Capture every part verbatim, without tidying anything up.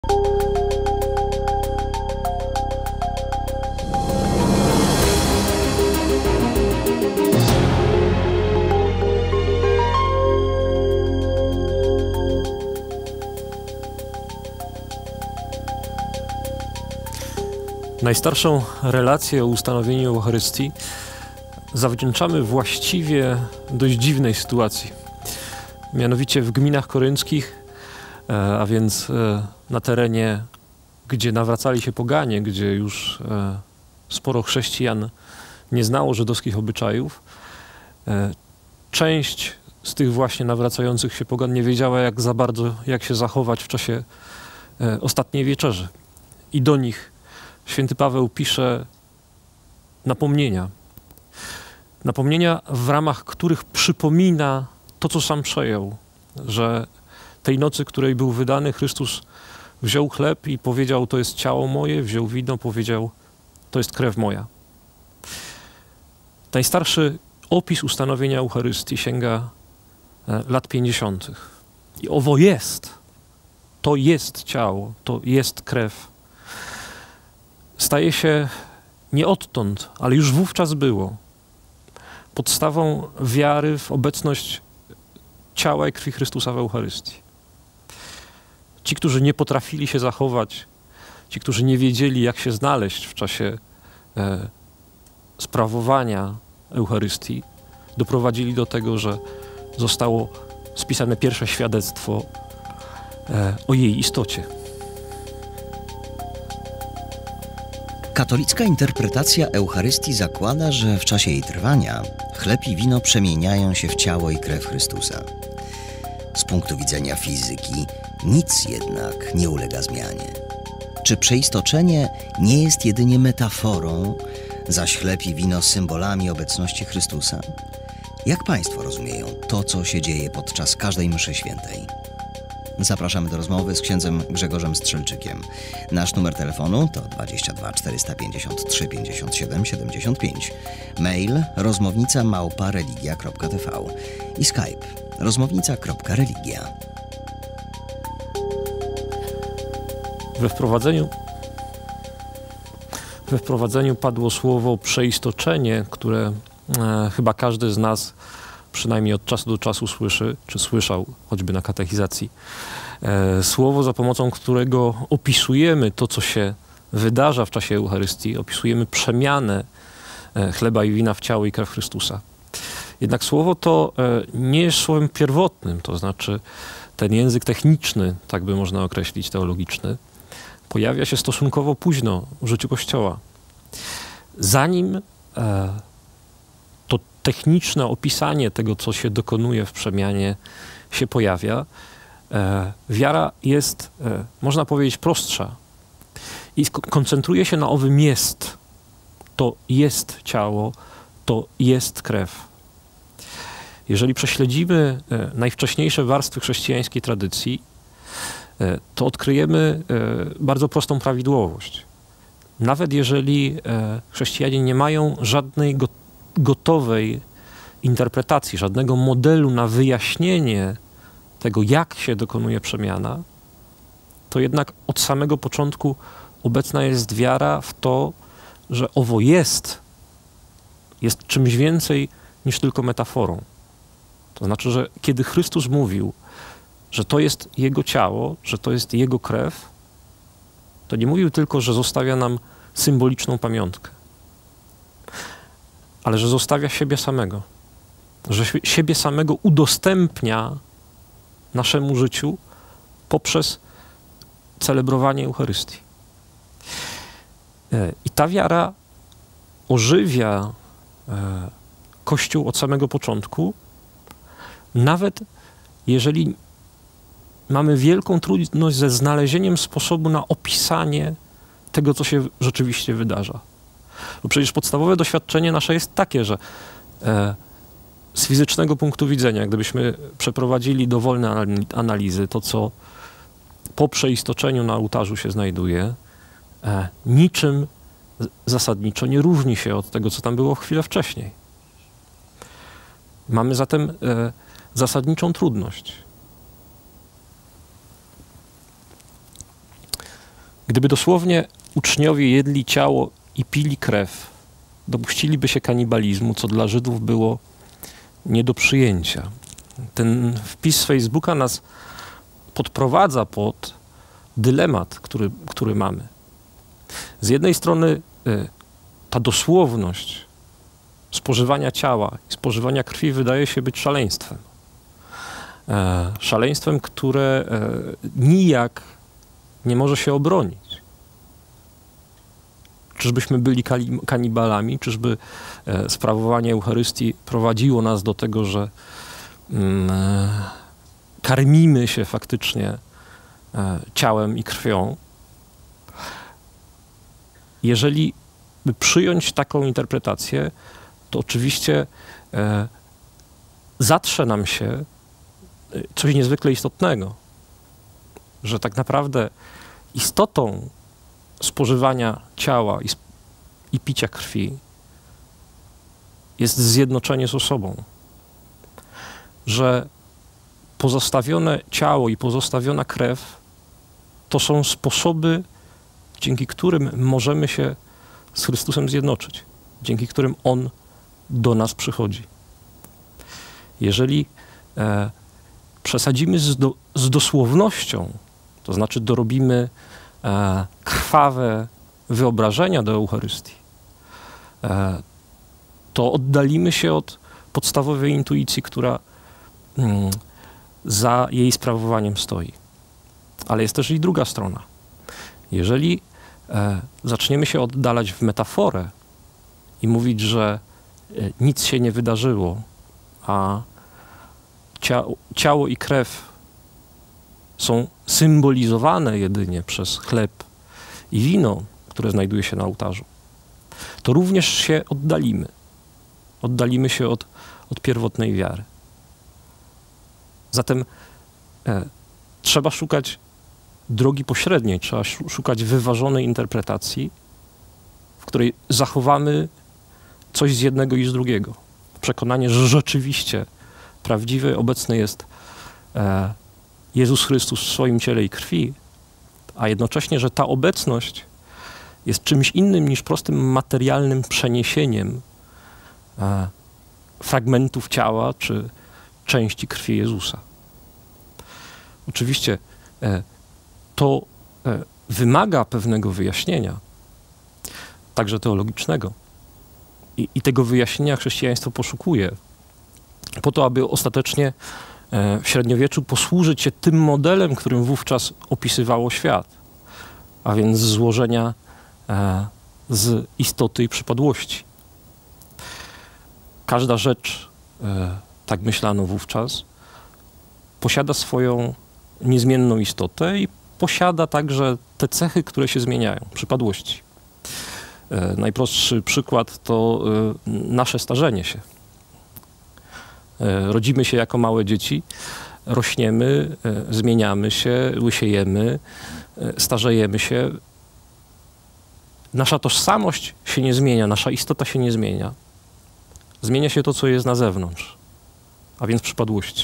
Najstarszą relację o ustanowieniu Eucharystii zawdzięczamy właściwie dość dziwnej sytuacji. Mianowicie w gminach korynckich, a więc na terenie, gdzie nawracali się poganie, gdzie już sporo chrześcijan nie znało żydowskich obyczajów, część z tych właśnie nawracających się pogan nie wiedziała, jak za bardzo, jak się zachować w czasie ostatniej wieczerzy. I do nich święty Paweł pisze napomnienia. Napomnienia, w ramach których przypomina to, co sam przejął, że tej nocy, której był wydany, Chrystus wziął chleb i powiedział, to jest ciało moje, wziął wino, powiedział, to jest krew moja. Najstarszy opis ustanowienia Eucharystii sięga lat pięćdziesiątych. I owo jest, to jest ciało, to jest krew. Staje się nie odtąd, ale już wówczas było podstawą wiary w obecność ciała i krwi Chrystusa w Eucharystii. Ci, którzy nie potrafili się zachować, ci, którzy nie wiedzieli, jak się znaleźć w czasie e, sprawowania Eucharystii, doprowadzili do tego, że zostało spisane pierwsze świadectwo e, o jej istocie. Katolicka interpretacja Eucharystii zakłada, że w czasie jej trwania chleb i wino przemieniają się w ciało i krew Chrystusa. Z punktu widzenia fizyki nic jednak nie ulega zmianie. Czy przeistoczenie nie jest jedynie metaforą, zaś chleb i wino symbolami obecności Chrystusa? Jak Państwo rozumieją to, co się dzieje podczas każdej mszy świętej? Zapraszamy do rozmowy z księdzem Grzegorzem Strzelczykiem. Nasz numer telefonu to dwadzieścia dwa czterysta pięćdziesiąt trzy pięćdziesiąt siedem siedemdziesiąt pięć. Mail rozmownica małpa religia kropka t v i Skype rozmownica kropka religia. We wprowadzeniu, we wprowadzeniu padło słowo przeistoczenie, które e, chyba każdy z nas przynajmniej od czasu do czasu słyszy, czy słyszał, choćby na katechizacji. E, słowo, za pomocą którego opisujemy to, co się wydarza w czasie Eucharystii, opisujemy przemianę e, chleba i wina w ciało i krew Chrystusa. Jednak słowo to e, nie jest słowem pierwotnym, to znaczy ten język techniczny, tak by można określić, teologiczny, pojawia się stosunkowo późno w życiu Kościoła. Zanim e, to techniczne opisanie tego, co się dokonuje w przemianie, się pojawia, e, wiara jest, e, można powiedzieć, prostsza i koncentruje się na owym jest. To jest ciało, to jest krew. Jeżeli prześledzimy e, najwcześniejsze warstwy chrześcijańskiej tradycji, e, to odkryjemy e, bardzo prostą prawidłowość. Nawet jeżeli e, chrześcijanie nie mają żadnej go, gotowej interpretacji, żadnego modelu na wyjaśnienie tego, jak się dokonuje przemiana, to jednak od samego początku obecna jest wiara w to, że owo jest, jest czymś więcej niż tylko metaforą. To znaczy, że kiedy Chrystus mówił, że to jest Jego ciało, że to jest Jego krew, to nie mówił tylko, że zostawia nam symboliczną pamiątkę, ale że zostawia siebie samego, że siebie samego udostępnia naszemu życiu poprzez celebrowanie Eucharystii. I ta wiara ożywia Kościół od samego początku, nawet jeżeli mamy wielką trudność ze znalezieniem sposobu na opisanie tego, co się rzeczywiście wydarza. Bo przecież podstawowe doświadczenie nasze jest takie, że e, z fizycznego punktu widzenia, gdybyśmy przeprowadzili dowolne analizy, to co po przeistoczeniu na ołtarzu się znajduje, e, niczym zasadniczo nie różni się od tego, co tam było chwilę wcześniej. Mamy zatem e, zasadniczą trudność. Gdyby dosłownie uczniowie jedli ciało i pili krew, dopuściliby się kanibalizmu, co dla Żydów było nie do przyjęcia. Ten wpis z Facebooka nas podprowadza pod dylemat, który, który mamy. Z jednej strony y, ta dosłowność spożywania ciała i spożywania krwi wydaje się być szaleństwem. E, szaleństwem, które e, nijak nie może się obronić. Czyżbyśmy byli kanibalami? Czyżby e, sprawowanie Eucharystii prowadziło nas do tego, że mm, e, karmimy się faktycznie e, ciałem i krwią? Jeżeli by przyjąć taką interpretację, to oczywiście e, zatrze nam się coś niezwykle istotnego, że tak naprawdę istotą spożywania ciała i, i picia krwi jest zjednoczenie z osobą, że pozostawione ciało i pozostawiona krew to są sposoby, dzięki którym możemy się z Chrystusem zjednoczyć, dzięki którym On do nas przychodzi. Jeżeli e, przesadzimy z, do, z dosłownością, to znaczy dorobimy e, krwawe wyobrażenia do Eucharystii, e, to oddalimy się od podstawowej intuicji, która mm, za jej sprawowaniem stoi. Ale jest też i druga strona. Jeżeli e, zaczniemy się oddalać w metaforę i mówić, że e, nic się nie wydarzyło, a ciało, ciało i krew są symbolizowane jedynie przez chleb i wino, które znajduje się na ołtarzu, to również się oddalimy. Oddalimy się od, od pierwotnej wiary. Zatem e, trzeba szukać drogi pośredniej, trzeba szukać wyważonej interpretacji, w której zachowamy coś z jednego i z drugiego. Przekonanie, że rzeczywiście prawdziwy, obecny jest e, Jezus Chrystus w swoim ciele i krwi, a jednocześnie, że ta obecność jest czymś innym niż prostym materialnym przeniesieniem e, fragmentów ciała czy części krwi Jezusa. Oczywiście e, to e, wymaga pewnego wyjaśnienia, także teologicznego. I, I tego wyjaśnienia chrześcijaństwo poszukuje po to, aby ostatecznie e, w średniowieczu posłużyć się tym modelem, którym wówczas opisywało świat, a więc złożenia e, z istoty i przypadłości. Każda rzecz, e, tak myślano wówczas, posiada swoją niezmienną istotę i posiada także te cechy, które się zmieniają, przypadłości. E, najprostszy przykład to e, nasze starzenie się. E, rodzimy się jako małe dzieci, rośniemy, e, zmieniamy się, łysiejemy, e, starzejemy się. Nasza tożsamość się nie zmienia, nasza istota się nie zmienia. Zmienia się to, co jest na zewnątrz, a więc przypadłości.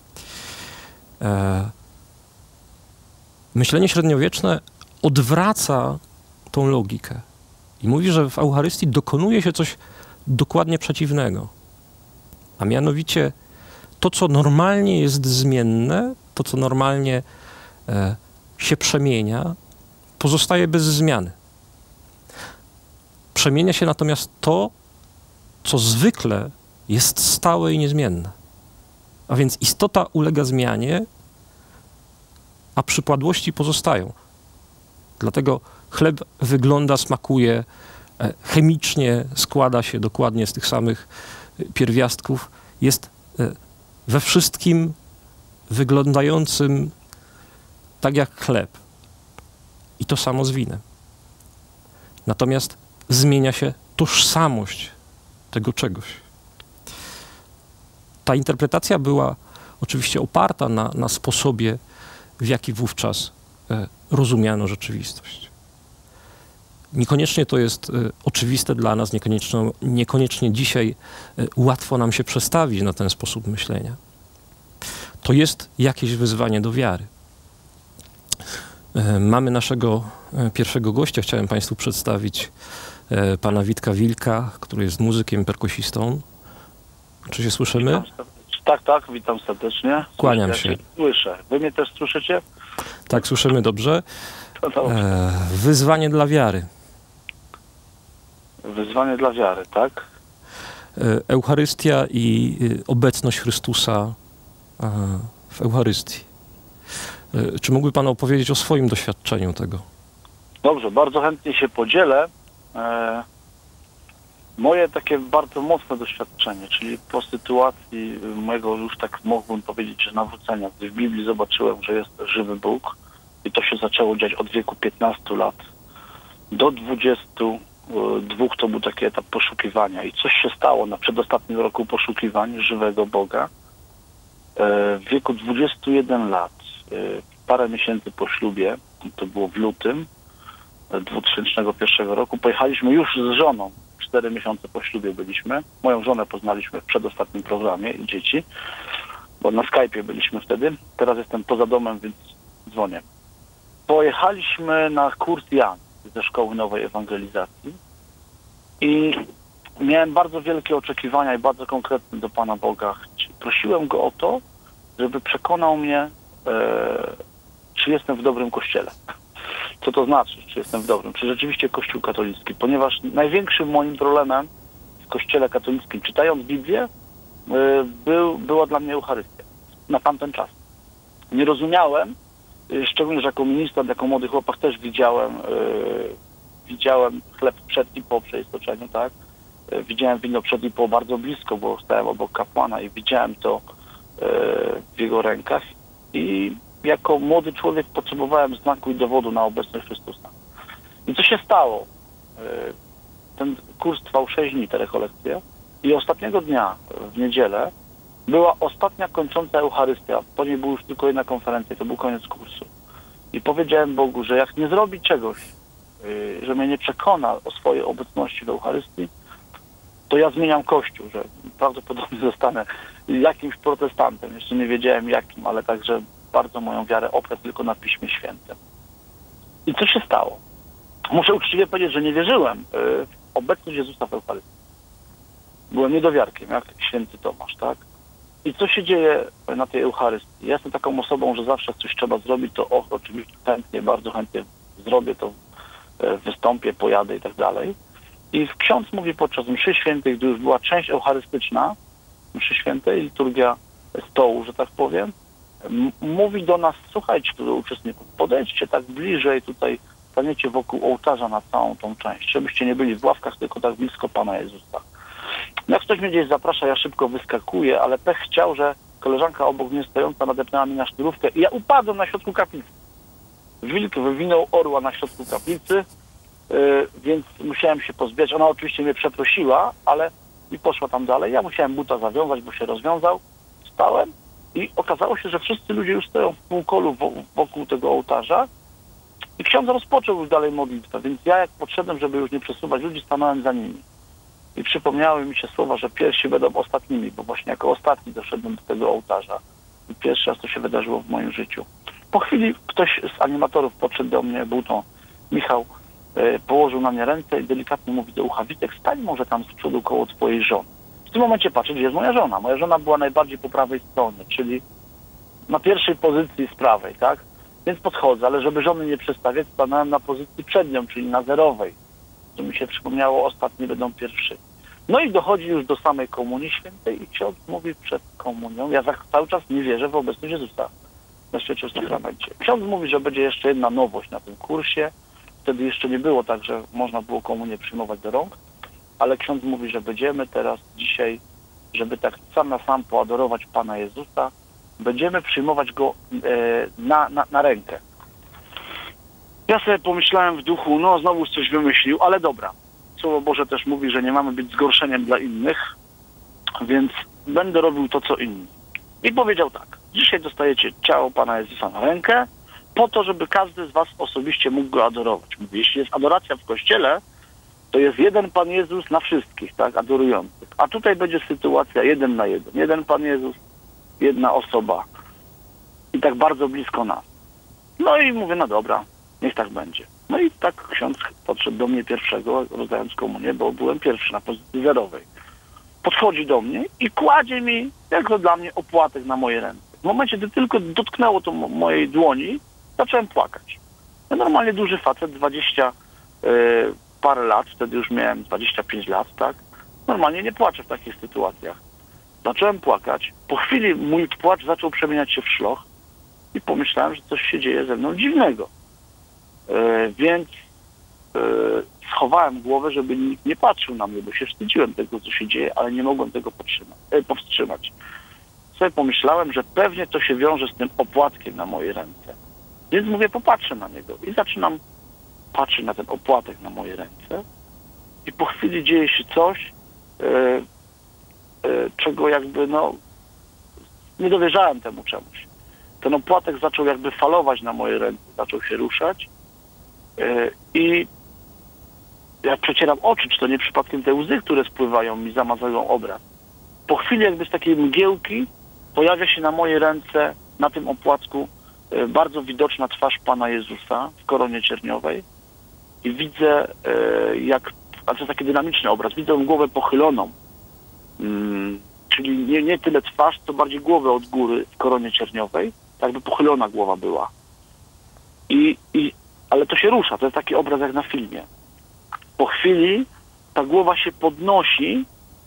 E, myślenie średniowieczne odwraca tą logikę i mówi, że w Eucharystii dokonuje się coś dokładnie przeciwnego. A mianowicie to, co normalnie jest zmienne, to, co normalnie e, się przemienia, pozostaje bez zmiany. Przemienia się natomiast to, co zwykle jest stałe i niezmienne. A więc istota ulega zmianie, a przypadłości pozostają. Dlatego chleb wygląda, smakuje, chemicznie składa się dokładnie z tych samych pierwiastków. Jest we wszystkim wyglądającym tak jak chleb. I to samo z winem. Natomiast zmienia się tożsamość tego czegoś. Ta interpretacja była oczywiście oparta na, na sposobie, w jaki wówczas e, rozumiano rzeczywistość. Niekoniecznie to jest e, oczywiste dla nas, niekoniecznie, niekoniecznie dzisiaj e, łatwo nam się przestawić na ten sposób myślenia. To jest jakieś wyzwanie do wiary. Mamy naszego pierwszego gościa. Chciałem Państwu przedstawić pana Witka Wilka, który jest muzykiem, perkusistą. Czy się słyszymy? Tak, tak, witam serdecznie. Kłaniam ja się. Słyszę. Wy mnie też słyszycie? Tak, słyszymy dobrze. To dobrze. E, wyzwanie dla wiary. Wyzwanie dla wiary, tak? E, Eucharystia i obecność Chrystusa e, w Eucharystii. E, czy mógłby Pan opowiedzieć o swoim doświadczeniu tego? Dobrze, bardzo chętnie się podzielę. E, moje takie bardzo mocne doświadczenie, czyli po sytuacji mojego już tak mógłbym powiedzieć, że nawrócenia, gdy w Biblii zobaczyłem, że jest żywy Bóg i to się zaczęło dziać od wieku piętnastu lat do dwudziestu dwóch, to był taki etap poszukiwania i coś się stało na przedostatnim roku poszukiwań żywego Boga. W wieku dwudziestu jeden lat, parę miesięcy po ślubie, to było w lutym dwa tysiące pierwszego roku, pojechaliśmy już z żoną. Cztery miesiące po ślubie byliśmy. Moją żonę poznaliśmy w przedostatnim programie i dzieci, bo na Skype'ie byliśmy wtedy. Teraz jestem poza domem, więc dzwonię. Pojechaliśmy na kurs Jan ze Szkoły Nowej Ewangelizacji i miałem bardzo wielkie oczekiwania i bardzo konkretne do Pana Boga. Prosiłem Go o to, żeby przekonał mnie, e, czy jestem w dobrym kościele. Co to znaczy, czy jestem w dobrym? Czy rzeczywiście Kościół katolicki? Ponieważ największym moim problemem w Kościele katolickim, czytając Biblię, e, był, była dla mnie Eucharystia. Na tamten czas. Nie rozumiałem, szczególnie, że jako ministrant, jako młody chłopak też widziałem, yy, widziałem chleb przed i po przeistoczeniu, tak? Yy, widziałem wino przed i po bardzo blisko, bo stałem obok kapłana i widziałem to yy, w jego rękach. I jako młody człowiek potrzebowałem znaku i dowodu na obecność Chrystusa. I co się stało? Yy, ten kurs trwał sześć dni, te rekolekcje. I ostatniego dnia, w niedzielę, była ostatnia kończąca Eucharystia. Po niej była już tylko jedna konferencja, to był koniec kursu. I powiedziałem Bogu, że jak nie zrobi czegoś, yy, że mnie nie przekona o swojej obecności w Eucharystii, to ja zmieniam Kościół, że prawdopodobnie zostanę jakimś protestantem. Jeszcze nie wiedziałem jakim, ale także bardzo moją wiarę oprę tylko na Piśmie Świętym. I co się stało? Muszę uczciwie powiedzieć, że nie wierzyłem yy, w obecność Jezusa w Eucharystii. Byłem niedowiarkiem, jak święty Tomasz, tak? I co się dzieje na tej Eucharystii? Ja jestem taką osobą, że zawsze coś trzeba zrobić, to och, oczywiście chętnie, bardzo chętnie zrobię to, wystąpię, pojadę i tak dalej. I ksiądz mówi podczas mszy świętej, gdy już była część eucharystyczna, mszy świętej, liturgia stołu, że tak powiem, mówi do nas, słuchajcie, tu do uczestników, podejdźcie tak bliżej, tutaj staniecie wokół ołtarza na całą tą część, żebyście nie byli w ławkach, tylko tak blisko Pana Jezusa. Jak ktoś mnie gdzieś zaprasza, ja szybko wyskakuję, ale pech chciał, że koleżanka obok mnie stojąca nadepnęła mi na sznurówkę i ja upadłem na środku kaplicy. Wilk wywinął orła na środku kaplicy, yy, więc musiałem się pozbierać. Ona oczywiście mnie przeprosiła, ale i poszła tam dalej. Ja musiałem buta zawiązać, bo się rozwiązał. Stałem i okazało się, że wszyscy ludzie już stoją w półkolu wokół tego ołtarza i ksiądz rozpoczął już dalej modlitwę, więc ja jak podszedłem, żeby już nie przesuwać ludzi, stanąłem za nimi. I przypomniały mi się słowa, że pierwsi będą ostatnimi, bo właśnie jako ostatni doszedłem do tego ołtarza. I pierwszy raz to się wydarzyło w moim życiu. Po chwili ktoś z animatorów podszedł do mnie, był to Michał, e, położył na mnie ręce i delikatnie mówi do ucha, Witek, stań może tam z przodu koło twojej żony. W tym momencie patrzę, gdzie jest moja żona. Moja żona była najbardziej po prawej stronie, czyli na pierwszej pozycji z prawej, tak? Więc podchodzę, ale żeby żony nie przestawiać, stanąłem na pozycji przed nią, czyli na zerowej. To mi się przypomniało, ostatni będą pierwszy. No i dochodzi już do samej Komunii Świętej i ksiądz mówi przed komunią, ja cały czas nie wierzę w obecność Jezusa na świecie sakramencie. Ksiądz mówi, że będzie jeszcze jedna nowość na tym kursie. Wtedy jeszcze nie było tak, że można było komunię przyjmować do rąk, ale ksiądz mówi, że będziemy teraz dzisiaj, żeby tak sam na sam poadorować Pana Jezusa, będziemy przyjmować Go e, na, na, na rękę. Ja sobie pomyślałem w duchu, no znowu coś wymyślił, ale dobra. Słowo Boże też mówi, że nie mamy być zgorszeniem dla innych, więc będę robił to, co inni. I powiedział tak, dzisiaj dostajecie ciało Pana Jezusa na rękę, po to, żeby każdy z was osobiście mógł Go adorować. Mówi, jeśli jest adoracja w Kościele, to jest jeden Pan Jezus na wszystkich, tak, adorujących. A tutaj będzie sytuacja jeden na jeden. Jeden Pan Jezus, jedna osoba. I tak bardzo blisko nas. No i mówię, no dobra, niech tak będzie. No i tak ksiądz podszedł do mnie pierwszego, rozdając komunię, bo byłem pierwszy na pozycji zerowej. Podchodzi do mnie i kładzie mi, jak to dla mnie, opłatek na moje ręce. W momencie, gdy tylko dotknęło to mo mojej dłoni, zacząłem płakać. Ja normalnie duży facet, dwadzieścia yy, parę lat, wtedy już miałem dwadzieścia pięć lat, tak? Normalnie nie płaczę w takich sytuacjach. Zacząłem płakać. Po chwili mój płacz zaczął przemieniać się w szloch i pomyślałem, że coś się dzieje ze mną dziwnego. Yy, więc yy, schowałem głowę, żeby nikt nie patrzył na mnie, bo się wstydziłem tego, co się dzieje, ale nie mogłem tego yy, powstrzymać. Sobie pomyślałem, że pewnie to się wiąże z tym opłatkiem na moje ręce. Więc mówię, popatrzę na niego i zaczynam patrzeć na ten opłatek na moje ręce i po chwili dzieje się coś, yy, yy, czego jakby, no, nie dowierzałem temu czemuś. Ten opłatek zaczął jakby falować na moje ręce, zaczął się ruszać yy, i ja przecieram oczy, czy to nie przypadkiem te łzy, które spływają mi, zamazają obraz. Po chwili jakby z takiej mgiełki pojawia się na moje ręce, na tym opłatku, yy, bardzo widoczna twarz Pana Jezusa w koronie cierniowej i widzę, yy, jak, a to jest taki dynamiczny obraz, widzę głowę pochyloną, yy, czyli nie, nie tyle twarz, co bardziej głowę od góry w koronie cierniowej, tak by pochylona głowa była. I, i, ale to się rusza, to jest taki obraz jak na filmie. Po chwili ta głowa się podnosi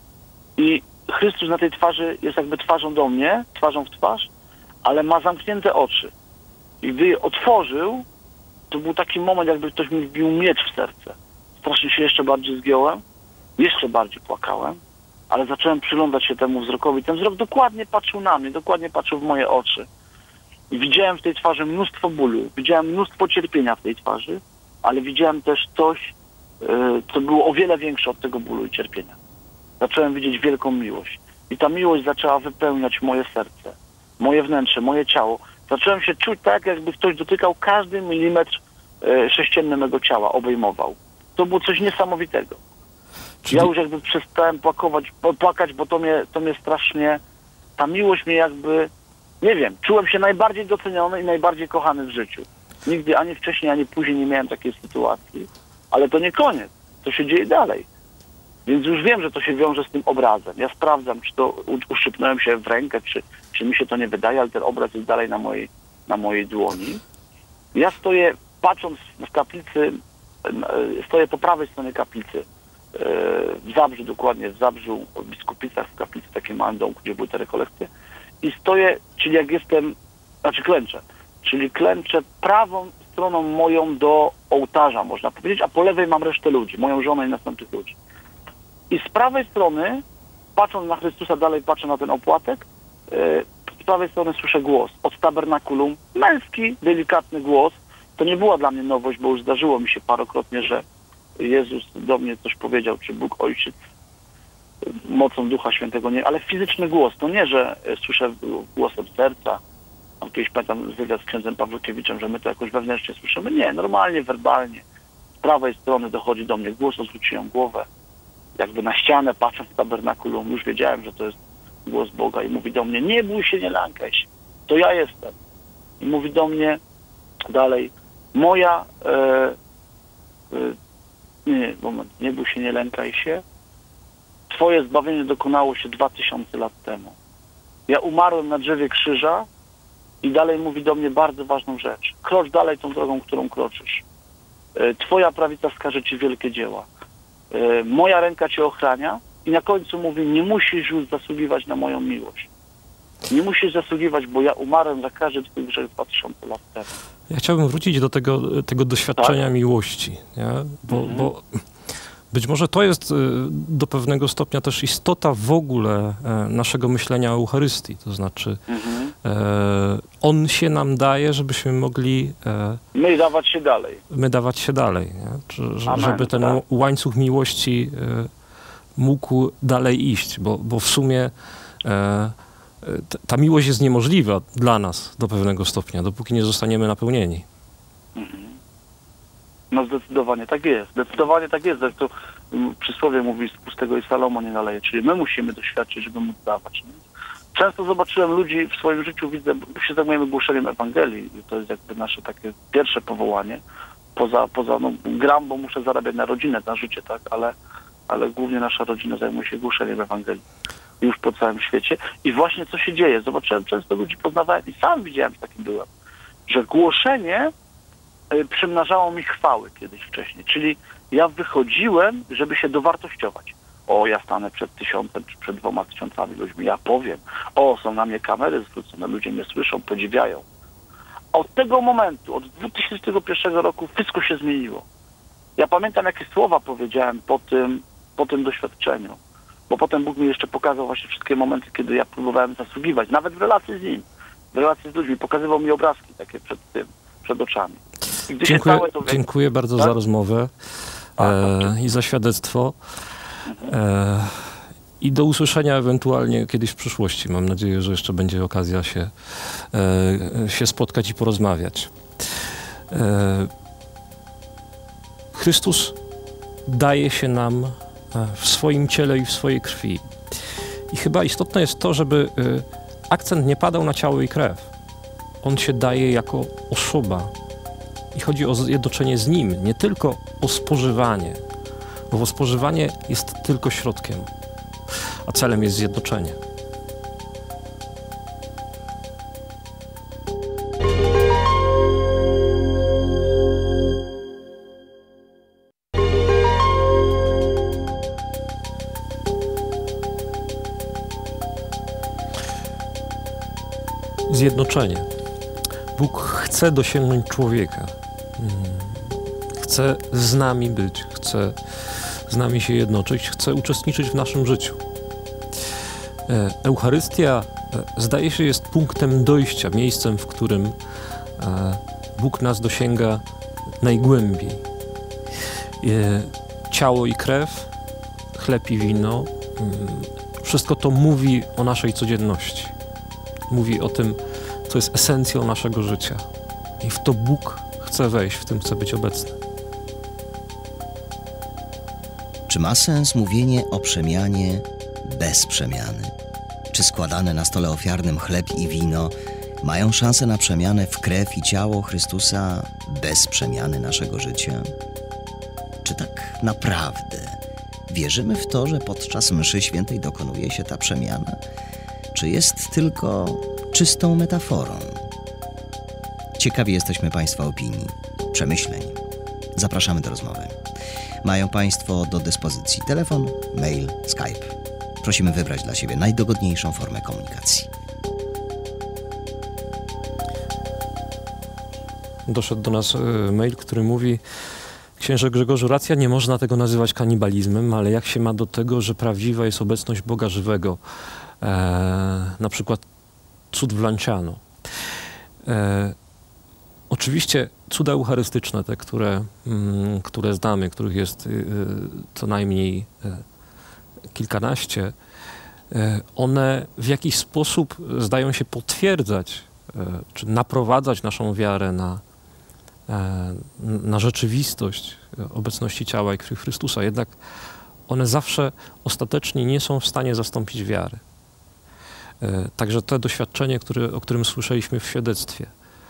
i Chrystus na tej twarzy jest jakby twarzą do mnie, twarzą w twarz, ale ma zamknięte oczy. I gdy je otworzył, to był taki moment, jakby ktoś mi wbił miecz w serce. Strasznie się jeszcze bardziej zgiąłem, jeszcze bardziej płakałem, ale zacząłem przyglądać się temu wzrokowi. Ten wzrok dokładnie patrzył na mnie, dokładnie patrzył w moje oczy. I widziałem w tej twarzy mnóstwo bólu, widziałem mnóstwo cierpienia w tej twarzy, ale widziałem też coś, yy, co było o wiele większe od tego bólu i cierpienia. Zacząłem widzieć wielką miłość. I ta miłość zaczęła wypełniać moje serce, moje wnętrze, moje ciało. Zacząłem się czuć tak, jakby ktoś dotykał każdy milimetr yy, sześcienny mego ciała, obejmował. To było coś niesamowitego. Czyli... Ja już jakby przestałem płakować, płakać, bo to mnie, to mnie strasznie, ta miłość mnie jakby, nie wiem, czułem się najbardziej doceniony i najbardziej kochany w życiu. Nigdy ani wcześniej, ani później nie miałem takiej sytuacji, ale to nie koniec, to się dzieje dalej. Więc już wiem, że to się wiąże z tym obrazem. Ja sprawdzam, czy to uszczypnąłem się w rękę, czy, czy mi się to nie wydaje, ale ten obraz jest dalej na mojej, na mojej dłoni. Ja stoję, patrząc w kaplicy, stoję po prawej stronie kaplicy, w Zabrzu, dokładnie w Zabrzu, w Biskupicach, w kaplicy, takim małym domku, gdzie były te rekolekcje. I stoję, czyli jak jestem, znaczy klęczę, czyli klęczę prawą stroną moją do ołtarza, można powiedzieć, a po lewej mam resztę ludzi, moją żonę i następnych ludzi. I z prawej strony, patrząc na Chrystusa, dalej patrzę na ten opłatek, z prawej strony słyszę głos od tabernakulum, męski, delikatny głos. To nie była dla mnie nowość, bo już zdarzyło mi się parokrotnie, że Jezus do mnie coś powiedział, czy Bóg Ojciec mocą Ducha Świętego, nie, ale fizyczny głos. To nie, że słyszę głosem serca. Mam kiedyś pamiętam wywiad z księdzem Pawłukiewiczem, że my to jakoś wewnętrznie słyszymy. Nie, normalnie, werbalnie. Z prawej strony dochodzi do mnie głos, odwróciłem głowę. Jakby na ścianę, patrząc w tabernakulum, już wiedziałem, że to jest głos Boga i mówi do mnie, nie bój się, nie lękaj się. To ja jestem. I mówi do mnie dalej, moja... E, e, nie, moment, nie bój się, nie lękaj się. Twoje zbawienie dokonało się dwa tysiące lat temu. Ja umarłem na drzewie krzyża i dalej mówi do mnie bardzo ważną rzecz. Krocz dalej tą drogą, którą kroczysz. Twoja prawica wskaże ci wielkie dzieła. Moja ręka cię ochrania i na końcu mówi, nie musisz już zasługiwać na moją miłość. Nie musisz zasługiwać, bo ja umarłem za każdy twój grzech dwa tysiące lat temu. Ja chciałbym wrócić do tego, tego doświadczenia tak? miłości, nie? Bo, mhm. bo być może to jest do pewnego stopnia też istota w ogóle naszego myślenia o Eucharystii. To znaczy mhm. e, On się nam daje, żebyśmy mogli... E, my dawać się dalej. My dawać się dalej, nie? Czy, Amen, żeby ten tak. łańcuch miłości e, mógł dalej iść, bo, bo w sumie e, ta miłość jest niemożliwa dla nas do pewnego stopnia, dopóki nie zostaniemy napełnieni. Mhm. No zdecydowanie tak jest. Zdecydowanie tak jest. Jak to przysłowie mówi, z pustego i Salomon nie naleje. Czyli my musimy doświadczyć, żeby móc dawać. Nie? często zobaczyłem ludzi w swoim życiu, widzę, się zajmujemy głoszeniem Ewangelii. To jest jakby nasze takie pierwsze powołanie. Poza, poza no, gram, bo muszę zarabiać na rodzinę, na życie, tak, ale, ale głównie nasza rodzina zajmuje się głoszeniem Ewangelii. Już po całym świecie. I właśnie co się dzieje? Zobaczyłem często ludzi, poznawałem i sam widziałem, że takim byłem, że głoszenie y, przymnażało mi chwały kiedyś wcześniej. Czyli ja wychodziłem, żeby się dowartościować. O, ja stanę przed tysiącem, czy przed dwoma tysiącami ludźmi, ja powiem. O, są na mnie kamery zwrócone, ludzie mnie słyszą, podziwiają. Od tego momentu, od dwutysięcznego pierwszego roku wszystko się zmieniło. Ja pamiętam, jakie słowa powiedziałem po tym, po tym doświadczeniu. Bo potem Bóg mi jeszcze pokazał właśnie wszystkie momenty, kiedy ja próbowałem zasługiwać, nawet w relacji z Nim, w relacji z ludźmi. Pokazywał mi obrazki takie przed tym, przed oczami. I gdy Dziękuję, się całe to... dziękuję bardzo tak? za rozmowę e, i za świadectwo. E, I do usłyszenia ewentualnie kiedyś w przyszłości. Mam nadzieję, że jeszcze będzie okazja się, e, się spotkać i porozmawiać. E, Chrystus daje się nam w swoim ciele i w swojej krwi. I chyba istotne jest to, żeby akcent nie padał na ciało i krew. On się daje jako osoba. I chodzi o zjednoczenie z Nim, nie tylko o spożywanie. Bo spożywanie jest tylko środkiem, a celem jest zjednoczenie. Zjednoczenie. Bóg chce dosięgnąć człowieka. Chce z nami być, chce z nami się jednoczyć, chce uczestniczyć w naszym życiu. Eucharystia, zdaje się, jest punktem dojścia, miejscem, w którym Bóg nas dosięga najgłębiej. Ciało i krew, chleb i wino, wszystko to mówi o naszej codzienności. Mówi o tym, co jest esencją naszego życia. I w to Bóg chce wejść, w tym chce być obecny. Czy ma sens mówienie o przemianie bez przemiany? Czy składane na stole ofiarnym chleb i wino mają szansę na przemianę w krew i ciało Chrystusa bez przemiany naszego życia? Czy tak naprawdę wierzymy w to, że podczas mszy świętej dokonuje się ta przemiana? Czy jest tylko czystą metaforą? Ciekawi jesteśmy Państwa opinii, przemyśleń. Zapraszamy do rozmowy. Mają Państwo do dyspozycji telefon, mail, Skype. Prosimy wybrać dla siebie najdogodniejszą formę komunikacji. Doszedł do nas mail, który mówi: księże Grzegorzu, racja, nie można tego nazywać kanibalizmem, ale jak się ma do tego, że prawdziwa jest obecność Boga żywego? E, na przykład cud w Lanciano. E, oczywiście cuda eucharystyczne, te, które, mm, które znamy, których jest y, co najmniej y, kilkanaście, y, one w jakiś sposób zdają się potwierdzać, y, czy naprowadzać naszą wiarę na, y, na rzeczywistość obecności ciała i krwi Chrystusa. Jednak one zawsze ostatecznie nie są w stanie zastąpić wiary. Także to doświadczenie, które, o którym słyszeliśmy w świadectwie,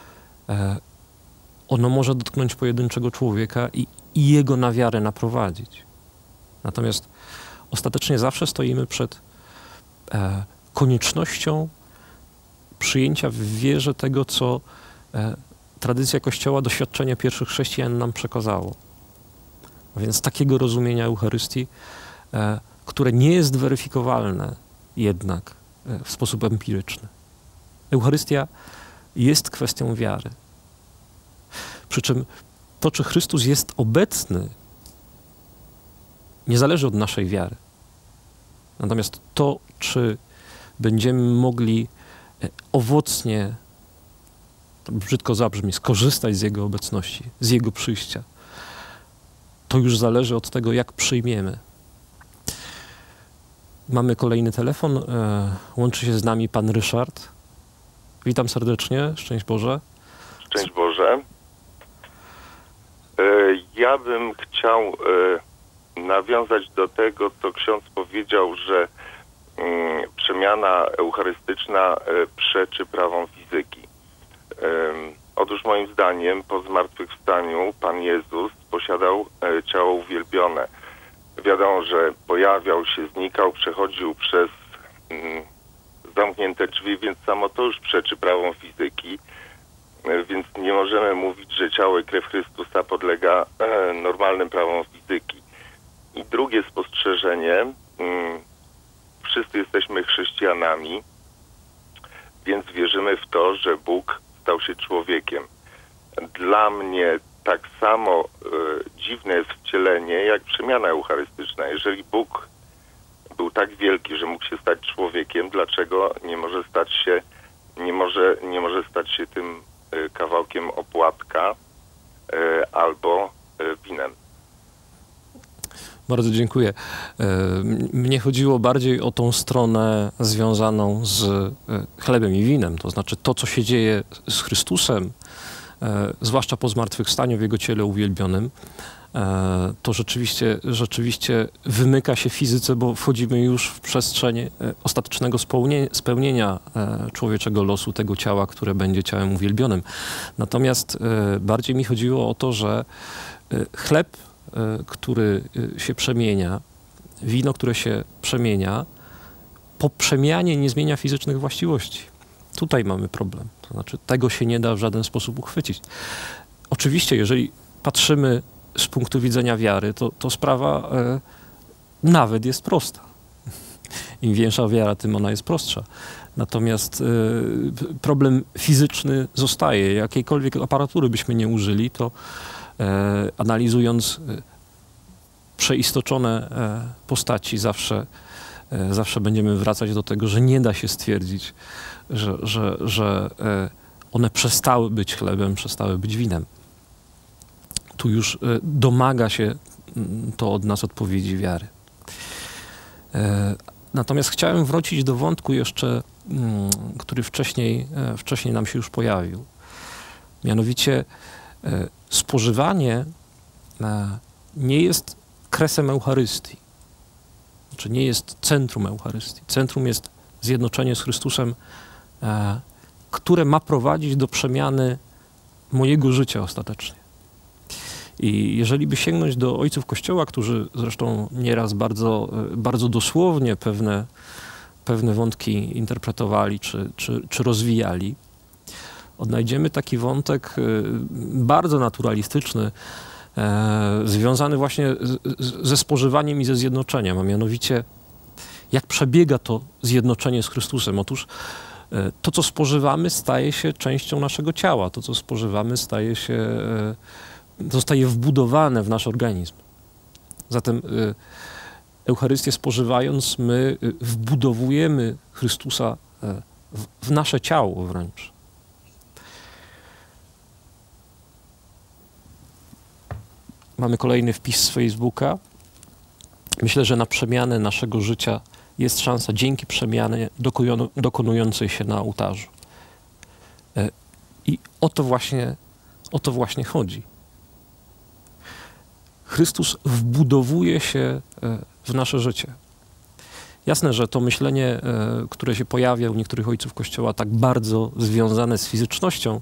ono może dotknąć pojedynczego człowieka i, i jego na wiarę naprowadzić. Natomiast ostatecznie zawsze stoimy przed e, koniecznością przyjęcia w wierze tego, co e, tradycja Kościoła, doświadczenie pierwszych chrześcijan nam przekazało. A więc takiego rozumienia Eucharystii, e, które nie jest weryfikowalne jednak w sposób empiryczny. Eucharystia jest kwestią wiary. Przy czym to, czy Chrystus jest obecny, nie zależy od naszej wiary. Natomiast to, czy będziemy mogli owocnie, to brzydko zabrzmi, skorzystać z Jego obecności, z Jego przyjścia, to już zależy od tego, jak przyjmiemy. Mamy kolejny telefon. Łączy się z nami pan Ryszard. Witam serdecznie. Szczęść Boże. Szczęść Boże. Ja bym chciał nawiązać do tego, co ksiądz powiedział, że mm, przemiana eucharystyczna e, przeczy prawom fizyki. Em, Otóż moim zdaniem po zmartwychwstaniu Pan Jezus posiadał e, ciało uwielbione. Wiadomo, że pojawiał się, znikał, przechodził przez mm, zamknięte drzwi, więc samo to już przeczy prawom fizyki. E, więc nie możemy mówić, że ciało i krew Chrystusa podlega e, normalnym prawom fizyki. I drugie spostrzeżenie, mm, wszyscy jesteśmy chrześcijanami, więc wierzymy w to, że Bóg stał się człowiekiem. Dla mnie tak samo e, dziwne jest wcielenie, jak przemiana eucharystyczna. Jeżeli Bóg był tak wielki, że mógł się stać człowiekiem, dlaczego nie może stać się, nie może, nie może stać się tym e, kawałkiem opłatka e, albo e, winem? Bardzo dziękuję. E, Mnie chodziło bardziej o tą stronę związaną z e, chlebem i winem, to znaczy to, co się dzieje z Chrystusem, e, zwłaszcza po zmartwychwstaniu w Jego ciele uwielbionym, e, to rzeczywiście, rzeczywiście wymyka się fizyce, bo wchodzimy już w przestrzeń e, ostatecznego spełnienia, spełnienia e, człowieczego losu, tego ciała, które będzie ciałem uwielbionym. Natomiast e, bardziej mi chodziło o to, że e, chleb, który się przemienia, wino, które się przemienia, po przemianie nie zmienia fizycznych właściwości. Tutaj mamy problem. To znaczy, tego się nie da w żaden sposób uchwycić. Oczywiście, jeżeli patrzymy z punktu widzenia wiary, to, to sprawa e, nawet jest prosta. Im większa wiara, tym ona jest prostsza. Natomiast e, problem fizyczny zostaje. Jakiejkolwiek aparatury byśmy nie użyli, to E, analizując e, przeistoczone e, postaci, zawsze, e, zawsze będziemy wracać do tego, że nie da się stwierdzić, że, że, że e, one przestały być chlebem, przestały być winem. Tu już e, domaga się m, to od nas odpowiedzi wiary. E, natomiast chciałem wrócić do wątku jeszcze, m, który wcześniej, e, wcześniej nam się już pojawił. Mianowicie e, spożywanie nie jest kresem Eucharystii. Znaczy nie jest centrum Eucharystii. Centrum jest zjednoczenie z Chrystusem, które ma prowadzić do przemiany mojego życia ostatecznie. I jeżeli by sięgnąć do ojców Kościoła, którzy zresztą nieraz bardzo, bardzo dosłownie pewne, pewne wątki interpretowali czy, czy, czy rozwijali, odnajdziemy taki wątek bardzo naturalistyczny, e, związany właśnie z, ze spożywaniem i ze zjednoczeniem, a mianowicie jak przebiega to zjednoczenie z Chrystusem. Otóż e, to, co spożywamy, staje się częścią naszego ciała. To, co spożywamy, staje się, e, zostaje wbudowane w nasz organizm. Zatem e, Eucharystię spożywając, my wbudowujemy Chrystusa e, w, w nasze ciało wręcz. Mamy kolejny wpis z Facebooka. Myślę, że na przemianę naszego życia jest szansa dzięki przemianie dokonującej się na ołtarzu. I o to właśnie, o to właśnie chodzi. Chrystus wbudowuje się w nasze życie. Jasne, że to myślenie, które się pojawia u niektórych ojców Kościoła, tak bardzo związane z fizycznością,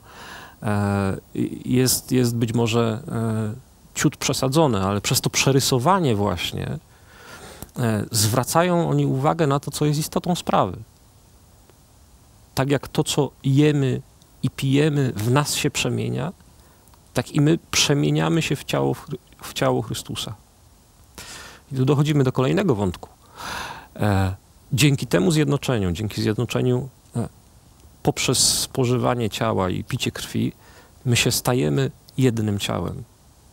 jest, jest być może ciut przesadzone, ale przez to przerysowanie właśnie e, zwracają oni uwagę na to, co jest istotą sprawy. Tak jak to, co jemy i pijemy, w nas się przemienia, tak i my przemieniamy się w ciało, w ciało Chrystusa. I tu dochodzimy do kolejnego wątku. E, dzięki temu zjednoczeniu, dzięki zjednoczeniu e, poprzez spożywanie ciała i picie krwi, my się stajemy jednym ciałem.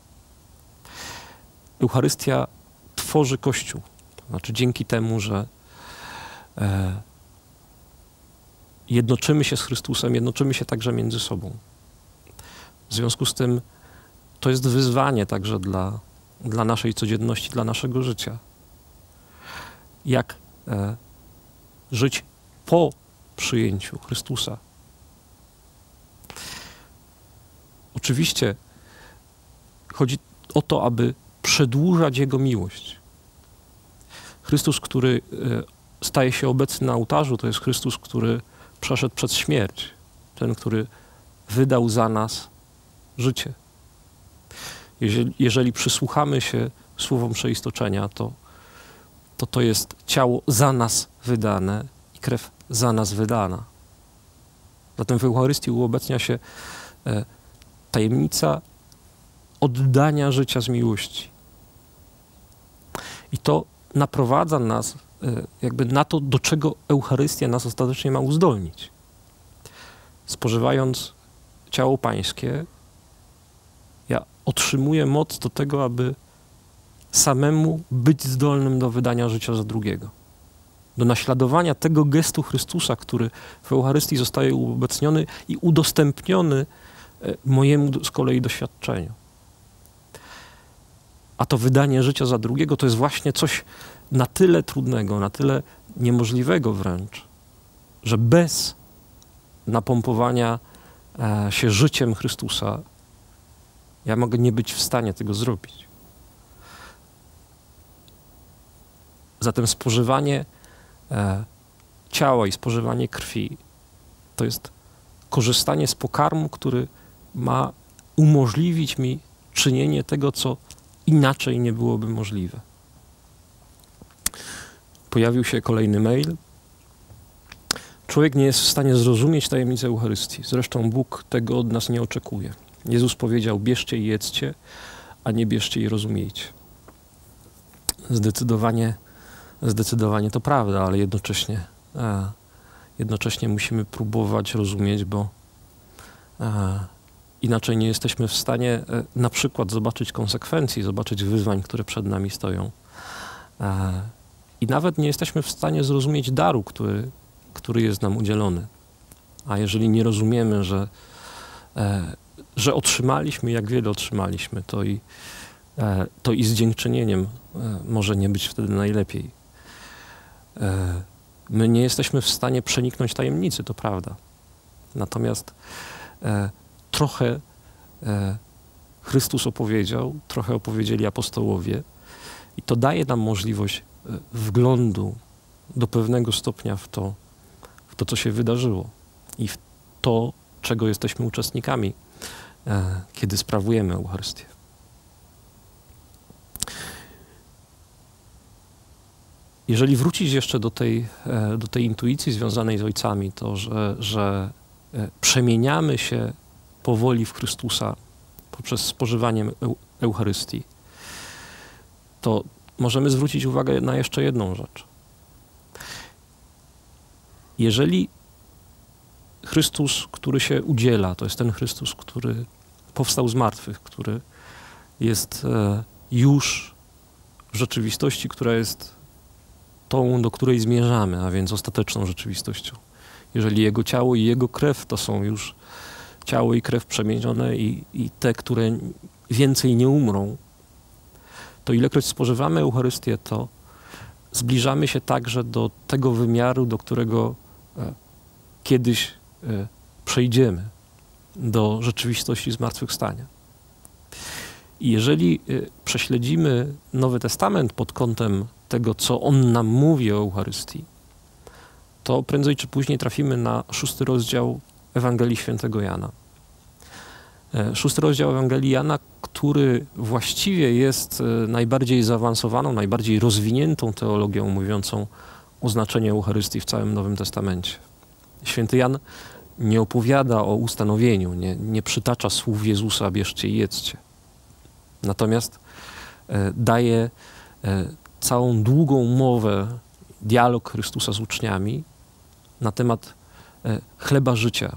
Eucharystia tworzy Kościół. To znaczy dzięki temu, że e, jednoczymy się z Chrystusem, jednoczymy się także między sobą. W związku z tym to jest wyzwanie także dla, dla naszej codzienności, dla naszego życia. Jak e, żyć po przyjęciu Chrystusa. Oczywiście chodzi o to, aby przedłużać Jego miłość. Chrystus, który staje się obecny na ołtarzu, to jest Chrystus, który przeszedł przez śmierć. Ten, który wydał za nas życie. Jeżeli, jeżeli przysłuchamy się słowom przeistoczenia, to, to to jest ciało za nas wydane i krew za nas wydana. Zatem w Eucharystii uobecnia się e, tajemnica oddania życia z miłości. I to naprowadza nas e, jakby na to, do czego Eucharystia nas ostatecznie ma uzdolnić. Spożywając ciało Pańskie, ja otrzymuję moc do tego, aby samemu być zdolnym do wydania życia za drugiego. Do naśladowania tego gestu Chrystusa, który w Eucharystii zostaje uobecniony i udostępniony mojemu z kolei doświadczeniu. A to wydanie życia za drugiego to jest właśnie coś na tyle trudnego, na tyle niemożliwego wręcz, że bez napompowania się życiem Chrystusa ja mogę nie być w stanie tego zrobić. Zatem spożywanie e, ciała i spożywanie krwi to jest korzystanie z pokarmu, który ma umożliwić mi czynienie tego, co inaczej nie byłoby możliwe. Pojawił się kolejny mail. Człowiek nie jest w stanie zrozumieć tajemnicy Eucharystii. Zresztą Bóg tego od nas nie oczekuje. Jezus powiedział: bierzcie i jedzcie, a nie bierzcie i rozumiejcie. Zdecydowanie, zdecydowanie to prawda, ale jednocześnie, a, jednocześnie musimy próbować rozumieć, bo a, inaczej nie jesteśmy w stanie a, na przykład zobaczyć konsekwencji, zobaczyć wyzwań, które przed nami stoją. A, I nawet nie jesteśmy w stanie zrozumieć daru, który, który jest nam udzielony. A jeżeli nie rozumiemy, że e, że otrzymaliśmy, jak wiele otrzymaliśmy, to i, e, to i z dziękczynieniem e, może nie być wtedy najlepiej. E, my nie jesteśmy w stanie przeniknąć tajemnicy, to prawda. Natomiast e, trochę e, Chrystus opowiedział, trochę opowiedzieli apostołowie i to daje nam możliwość e, wglądu do pewnego stopnia w to, w to, co się wydarzyło i w to, czego jesteśmy uczestnikami, kiedy sprawujemy Eucharystię. Jeżeli wrócić jeszcze do tej, do tej intuicji związanej z ojcami, to że, że przemieniamy się powoli w Chrystusa poprzez spożywanie Eucharystii, to możemy zwrócić uwagę na jeszcze jedną rzecz. Jeżeli Chrystus, który się udziela, to jest ten Chrystus, który powstał z martwych, który jest już w rzeczywistości, która jest tą, do której zmierzamy, a więc ostateczną rzeczywistością. Jeżeli Jego ciało i Jego krew to są już ciało i krew przemienione i, i te, które więcej nie umrą, to ilekroć spożywamy Eucharystię, to zbliżamy się także do tego wymiaru, do którego e, kiedyś e, przejdziemy, do rzeczywistości zmartwychwstania. I jeżeli e, prześledzimy Nowy Testament pod kątem tego, co on nam mówi o Eucharystii, to prędzej czy później trafimy na szósty rozdział Ewangelii Świętego Jana. Szósty rozdział Ewangelii Jana, który właściwie jest najbardziej zaawansowaną, najbardziej rozwiniętą teologią mówiącą o znaczeniu Eucharystii w całym Nowym Testamencie. Święty Jan nie opowiada o ustanowieniu, nie, nie przytacza słów Jezusa: bierzcie i jedzcie. Natomiast e, daje e, całą długą mowę, dialog Chrystusa z uczniami na temat e, chleba życia.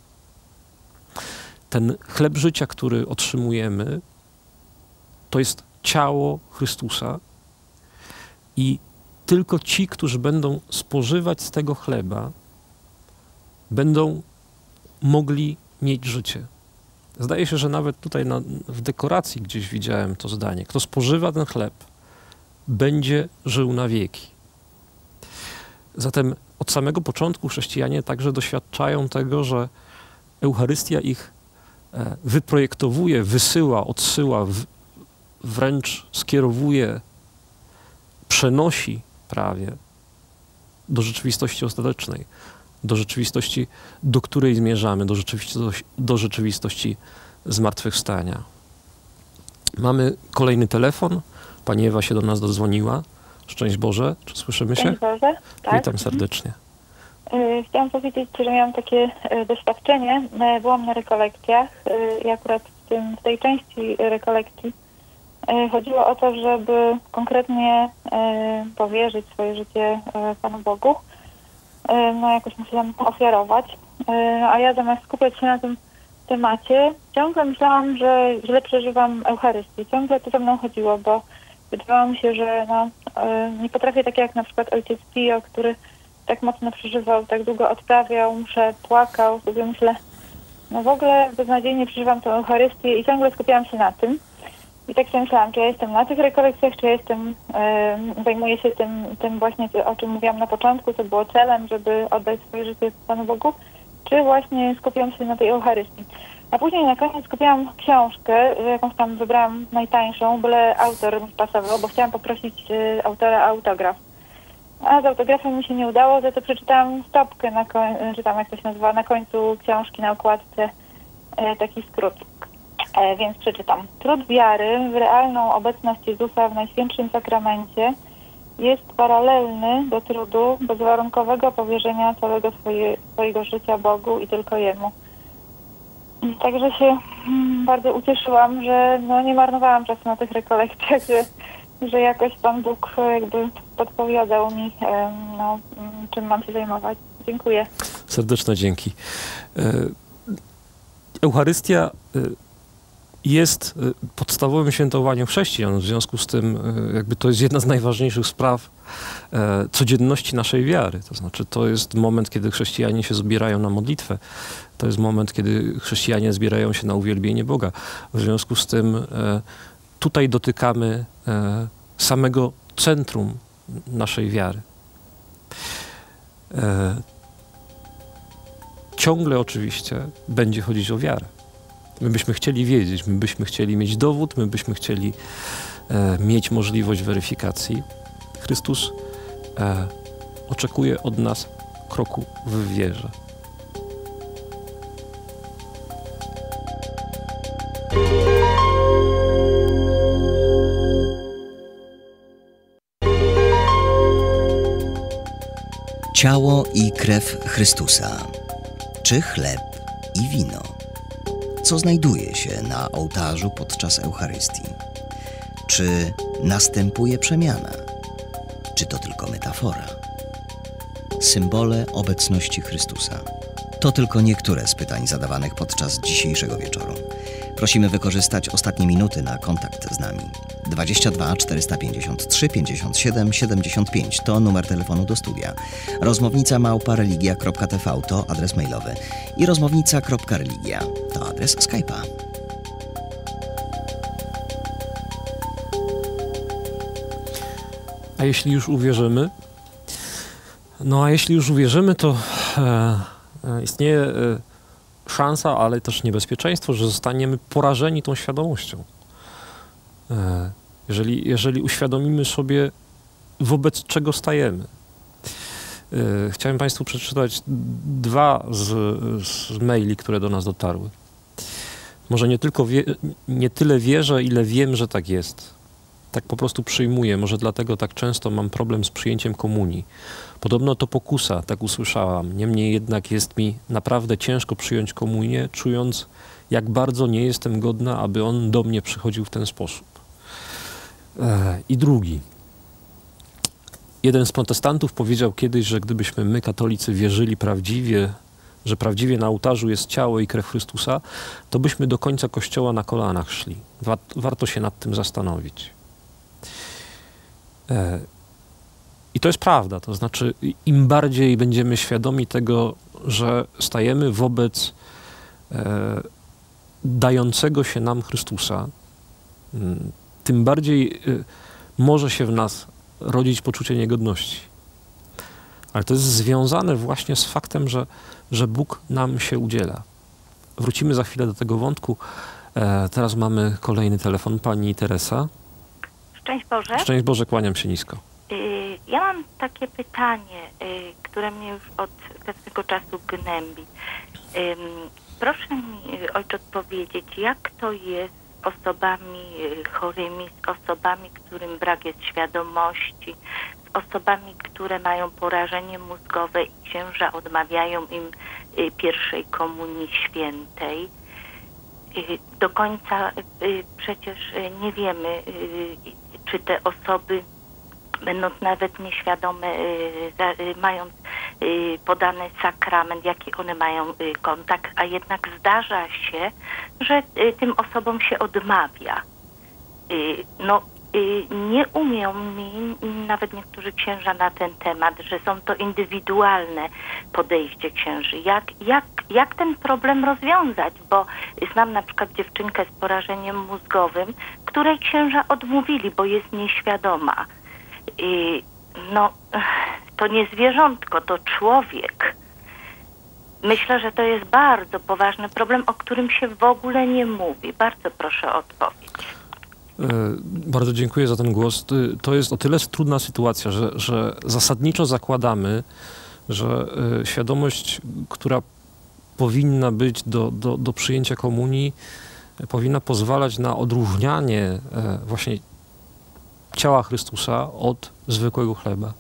Ten chleb życia, który otrzymujemy, to jest ciało Chrystusa i tylko ci, którzy będą spożywać z tego chleba, będą mogli mieć życie. Zdaje się, że nawet tutaj na, w dekoracji gdzieś widziałem to zdanie. Kto spożywa ten chleb, będzie żył na wieki. Zatem od samego początku chrześcijanie także doświadczają tego, że Eucharystia ich wyprojektowuje, wysyła, odsyła, w, wręcz skierowuje, przenosi prawie do rzeczywistości ostatecznej, do rzeczywistości, do której zmierzamy, do rzeczywistości, do rzeczywistości zmartwychwstania. Mamy kolejny telefon. Pani Ewa się do nas dodzwoniła. Szczęść Boże. Czy słyszymy się? Szczęść Boże. Tak. Witam serdecznie. Chciałam powiedzieć, że miałam takie doświadczenie. Byłam na rekolekcjach i akurat w, tym, w tej części rekolekcji chodziło o to, żeby konkretnie powierzyć swoje życie Panu Bogu. No jakoś musiałam ofiarować. A ja zamiast skupiać się na tym temacie, ciągle myślałam, że źle przeżywam Eucharystię. Ciągle to ze mną chodziło, bo wydawało mi się, że no, nie potrafię tak jak na przykład ojciec Pio, który tak mocno przeżywał, tak długo odprawiał, mszę, płakał. Sobie myślę, no w ogóle beznadziejnie przeżywam tę Eucharystię i ciągle skupiałam się na tym. I tak sobie myślałam, czy ja jestem na tych rekolekcjach, czy ja jestem, e, zajmuję się tym, tym właśnie, o czym mówiłam na początku, co było celem, żeby oddać swoje życie Panu Bogu, czy właśnie skupiam się na tej Eucharystii. A później na koniec kupiłam książkę, jakąś tam wybrałam najtańszą, byle autor mi pasował, bo chciałam poprosić e, autora o autograf. A z autografem mi się nie udało, za to przeczytałam stopkę, na koń, czy tam jak to się nazywa, na końcu książki, na okładce, e, taki skrót. E, więc przeczytam. Trud wiary w realną obecność Jezusa w Najświętszym Sakramencie jest paralelny do trudu bezwarunkowego powierzenia całego swoje, swojego życia Bogu i tylko Jemu. Także się mm, bardzo ucieszyłam, że no, nie marnowałam czasu na tych rekolekcjach, że, że jakoś Pan Bóg jakby podpowiadał mi, e, no, czym mam się zajmować. Dziękuję. Serdeczne dzięki. Eucharystia jest podstawowym świętowaniem chrześcijan, w związku z tym jakby to jest jedna z najważniejszych spraw codzienności naszej wiary. To znaczy to jest moment, kiedy chrześcijanie się zbierają na modlitwę. To jest moment, kiedy chrześcijanie zbierają się na uwielbienie Boga. W związku z tym tutaj dotykamy samego centrum naszej wiary. Ciągle oczywiście będzie chodzić o wiarę. My byśmy chcieli wiedzieć, my byśmy chcieli mieć dowód, my byśmy chcieli e, mieć możliwość weryfikacji. Chrystus e, oczekuje od nas kroku w wierze. Ciało i krew Chrystusa, czy chleb i wino? Co znajduje się na ołtarzu podczas Eucharystii? Czy następuje przemiana? Czy to tylko metafora? Symbole obecności Chrystusa. To tylko niektóre z pytań zadawanych podczas dzisiejszego wieczoru. Prosimy wykorzystać ostatnie minuty na kontakt z nami. dwadzieścia dwa czterysta pięćdziesiąt trzy pięćdziesiąt siedem siedemdziesiąt pięć to numer telefonu do studia. Rozmownica małpa religia kropka t v to adres mailowy i rozmownica kropka religia to adres Skype'a. A jeśli już uwierzymy, no a jeśli już uwierzymy, to e, e, istnieje e, szansa, ale też niebezpieczeństwo, że zostaniemy porażeni tą świadomością. E, jeżeli, jeżeli uświadomimy sobie, wobec czego stajemy. E, chciałem Państwu przeczytać dwa z, z maili, które do nas dotarły. Może nie tylko wie, nie tyle wierzę, ile wiem, że tak jest. Tak po prostu przyjmuję. Może dlatego tak często mam problem z przyjęciem komunii. Podobno to pokusa, tak usłyszałam. Niemniej jednak jest mi naprawdę ciężko przyjąć komunię, czując, jak bardzo nie jestem godna, aby on do mnie przychodził w ten sposób. E, I drugi. Jeden z protestantów powiedział kiedyś, że gdybyśmy my, katolicy, wierzyli prawdziwie, że prawdziwie na ołtarzu jest ciało i krew Chrystusa, to byśmy do końca Kościoła na kolanach szli. Warto się nad tym zastanowić. I to jest prawda, to znaczy im bardziej będziemy świadomi tego, że stajemy wobec e, dającego się nam Chrystusa, tym bardziej e, może się w nas rodzić poczucie niegodności. Ale to jest związane właśnie z faktem, że, że Bóg nam się udziela. Wrócimy za chwilę do tego wątku. E, teraz mamy kolejny telefon, pani Teresa. Szczęść Boże. Szczęść Boże, kłaniam się nisko. Ja mam takie pytanie, które mnie już od pewnego czasu gnębi. Proszę mi, ojcze, odpowiedzieć, jak to jest z osobami chorymi, z osobami, którym brak jest świadomości, z osobami, które mają porażenie mózgowe i księża odmawiają im pierwszej komunii świętej. Do końca przecież nie wiemy, czy te osoby, będąc nawet nieświadome, mając podany sakrament, jaki one mają kontakt, a jednak zdarza się, że tym osobom się odmawia. No, nie umią mi nawet niektórzy księża na ten temat, że są to indywidualne podejście księży. Jak, jak, jak ten problem rozwiązać? Bo znam na przykład dziewczynkę z porażeniem mózgowym, której księża odmówili, bo jest nieświadoma. No, to nie zwierzątko, to człowiek. Myślę, że to jest bardzo poważny problem, o którym się w ogóle nie mówi. Bardzo proszę o odpowiedź. Bardzo dziękuję za ten głos. To jest o tyle trudna sytuacja, że, że zasadniczo zakładamy, że świadomość, która powinna być do, do, do przyjęcia komunii, powinna pozwalać na odróżnianie właśnie ciała Chrystusa od zwykłego chleba.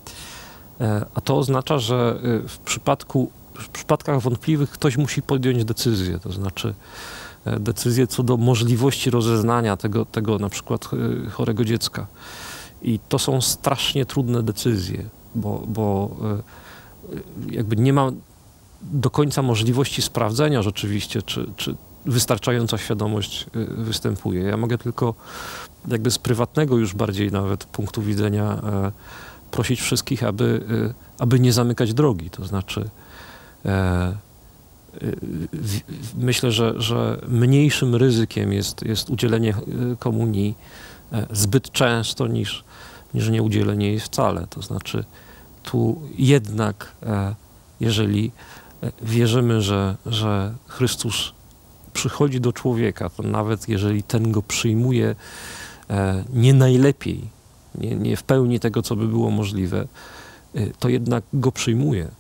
A to oznacza, że w przypadku, w przypadkach wątpliwych ktoś musi podjąć decyzję, to znaczy decyzję co do możliwości rozeznania tego, tego na przykład chorego dziecka. I to są strasznie trudne decyzje, bo, bo jakby nie ma do końca możliwości sprawdzenia rzeczywiście, czy, czy wystarczająca świadomość występuje. Ja mogę tylko jakby z prywatnego już bardziej nawet punktu widzenia prosić wszystkich, aby, aby nie zamykać drogi. To znaczy myślę, że, że mniejszym ryzykiem jest, jest udzielenie komunii zbyt często niż, niż nieudzielenie jej wcale. To znaczy tu jednak, jeżeli wierzymy, że, że Chrystus przychodzi do człowieka, to nawet jeżeli ten go przyjmuje nie najlepiej, nie, nie w pełni tego, co by było możliwe, to jednak go przyjmuje.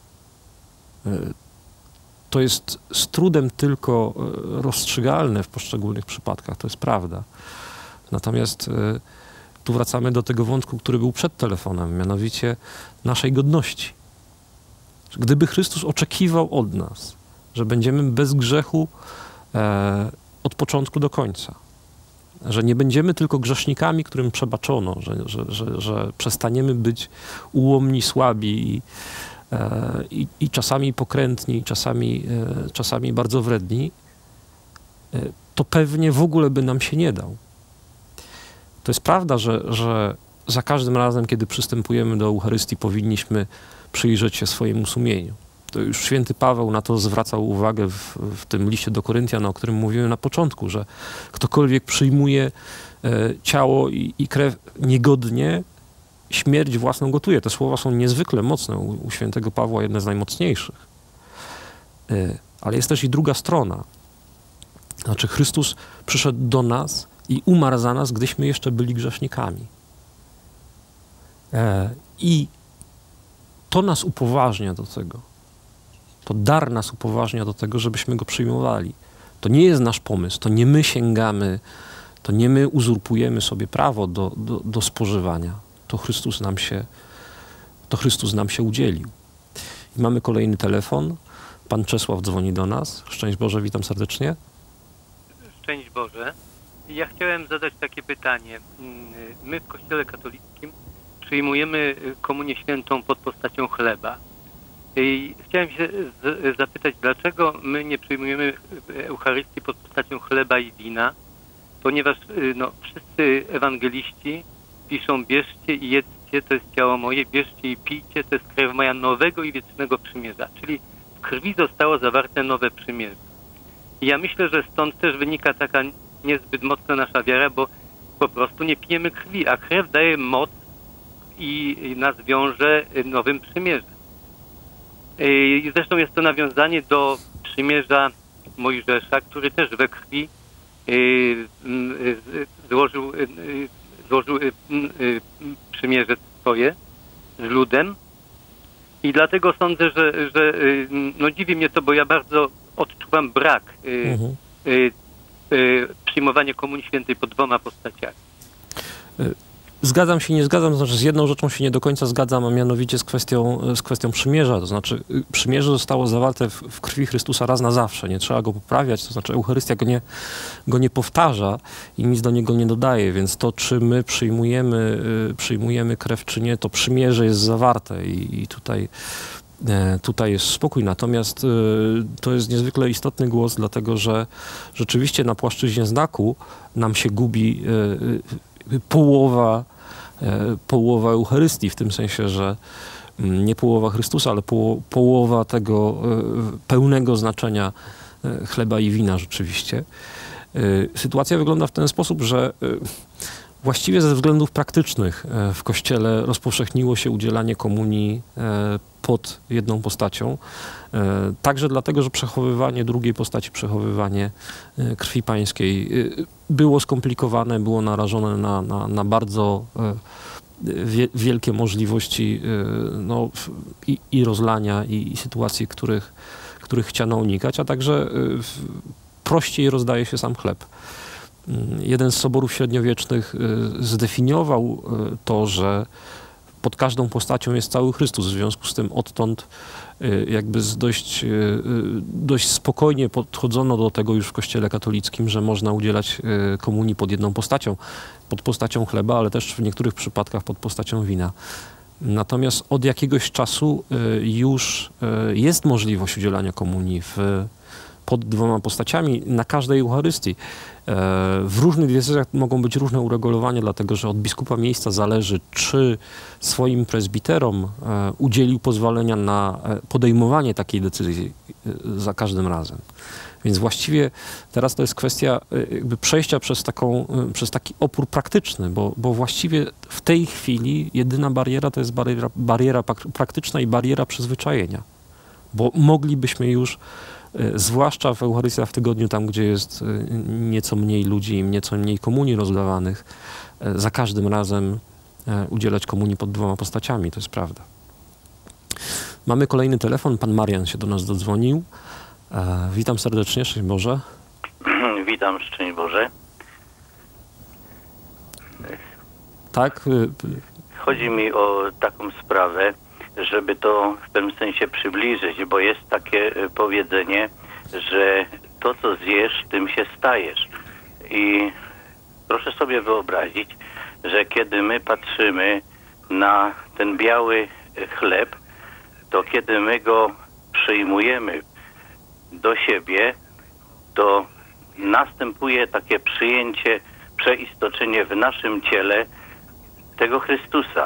To jest z trudem tylko rozstrzygalne w poszczególnych przypadkach, to jest prawda. Natomiast tu wracamy do tego wątku, który był przed telefonem, mianowicie naszej godności. Gdyby Chrystus oczekiwał od nas, że będziemy bez grzechu e, od początku do końca, że nie będziemy tylko grzesznikami, którym przebaczono, że, że, że, że przestaniemy być ułomni, słabi i, e, i, i czasami pokrętni, i czasami, e, czasami bardzo wredni, e, to pewnie w ogóle by nam się nie dał. To jest prawda, że, że za każdym razem, kiedy przystępujemy do Eucharystii, powinniśmy przyjrzeć się swojemu sumieniu. To już święty Paweł na to zwracał uwagę w, w tym liście do Koryntian, o którym mówiłem na początku, że ktokolwiek przyjmuje e, ciało i, i krew niegodnie, śmierć własną gotuje. Te słowa są niezwykle mocne u, u świętego Pawła, jedne z najmocniejszych. E, ale jest też i druga strona. Znaczy Chrystus przyszedł do nas i umarł za nas, gdyśmy jeszcze byli grzesznikami. E, I to nas upoważnia do tego. To dar nas upoważnia do tego, żebyśmy go przyjmowali. To nie jest nasz pomysł, to nie my sięgamy, to nie my uzurpujemy sobie prawo do, do, do spożywania. To Chrystus nam się, to Chrystus nam się udzielił. I mamy kolejny telefon. Pan Czesław dzwoni do nas. Szczęść Boże, witam serdecznie. Szczęść Boże. Ja chciałem zadać takie pytanie. My w Kościele katolickim przyjmujemy komunię świętą pod postacią chleba. I chciałem się z, zapytać, dlaczego my nie przyjmujemy Eucharystii pod postacią chleba i wina, ponieważ no, wszyscy ewangeliści piszą: bierzcie i jedzcie, to jest ciało moje, bierzcie i pijcie, to jest krew moja nowego i wiecznego przymierza. Czyli w krwi zostało zawarte nowe przymierze. I ja myślę, że stąd też wynika taka niezbyt mocna nasza wiara, bo po prostu nie pijemy krwi, a krew daje moc i nas wiąże nowym przymierzem. I zresztą jest to nawiązanie do przymierza Mojżesza, który też we krwi złożył, złożył przymierze swoje z ludem i dlatego sądzę, że, że no dziwi mnie to, bo ja bardzo odczuwam brak Mhm. y, y, przyjmowania Komunii Świętej pod dwoma postaciami. Zgadzam się, nie zgadzam, to znaczy z jedną rzeczą się nie do końca zgadzam, a mianowicie z kwestią, z kwestią przymierza. To znaczy przymierze zostało zawarte w, w krwi Chrystusa raz na zawsze, nie trzeba go poprawiać, to znaczy Eucharystia go nie, go nie powtarza i nic do niego nie dodaje, więc to, czy my przyjmujemy, przyjmujemy krew, czy nie, to przymierze jest zawarte i, i tutaj Tutaj jest spokój, natomiast to jest niezwykle istotny głos, dlatego że rzeczywiście na płaszczyźnie znaku nam się gubi połowa, połowa Eucharystii, w tym sensie, że nie połowa Chrystusa, ale po, połowa tego pełnego znaczenia chleba i wina rzeczywiście. Sytuacja wygląda w ten sposób, że właściwie ze względów praktycznych w Kościele rozpowszechniło się udzielanie komunii pod jedną postacią. Także dlatego, że przechowywanie drugiej postaci, przechowywanie krwi pańskiej było skomplikowane, było narażone na, na, na bardzo wielkie możliwości no, i, i rozlania, i, i sytuacji, których, których chciano unikać, a także prościej rozdaje się sam chleb. Jeden z soborów średniowiecznych zdefiniował to, że pod każdą postacią jest cały Chrystus. W związku z tym odtąd jakby z dość, dość spokojnie podchodzono do tego już w Kościele katolickim, że można udzielać komunii pod jedną postacią. Pod postacią chleba, ale też w niektórych przypadkach pod postacią wina. Natomiast od jakiegoś czasu już jest możliwość udzielania komunii w pod dwoma postaciami na każdej Eucharystii. W różnych diecezjach mogą być różne uregulowania, dlatego że od biskupa miejsca zależy, czy swoim prezbiterom udzielił pozwolenia na podejmowanie takiej decyzji za każdym razem. Więc właściwie teraz to jest kwestia jakby przejścia przez, taką, przez taki opór praktyczny, bo, bo właściwie w tej chwili jedyna bariera to jest bariera, bariera praktyczna i bariera przyzwyczajenia. Bo moglibyśmy już zwłaszcza w Eucharystii w tygodniu, tam gdzie jest nieco mniej ludzi i nieco mniej komunii rozdawanych, za każdym razem udzielać komunii pod dwoma postaciami, to jest prawda. Mamy kolejny telefon, pan Marian się do nas dodzwonił. Witam serdecznie, szczęść Boże. Witam, szczęść Boże. Tak? Chodzi mi o taką sprawę, żeby to w pewnym sensie przybliżyć, bo jest takie powiedzenie, że to, co zjesz, tym się stajesz. I proszę sobie wyobrazić, że kiedy my patrzymy na ten biały chleb, to kiedy my go przyjmujemy do siebie, to następuje takie przyjęcie, przeistoczenie w naszym ciele tego Chrystusa.